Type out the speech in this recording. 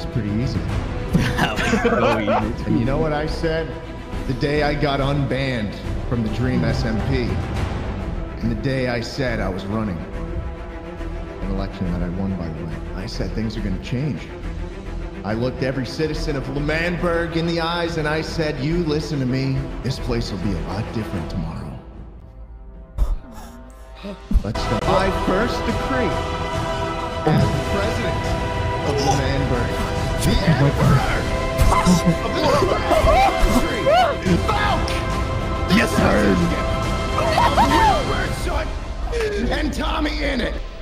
was pretty easy. That was so easy. And you know what I said? The day I got unbanned from the Dream SMP, and the day I said I was running, an election that I won, by the way, I said things are going to change. I looked every citizen of Lemanburg in the eyes and I said, you listen to me, this place will be a lot different tomorrow. Let's start. My first decree as president of Lemanburg, the Emperor of the Falk! Yes, sir. Wilbur, son, and Tommy in it.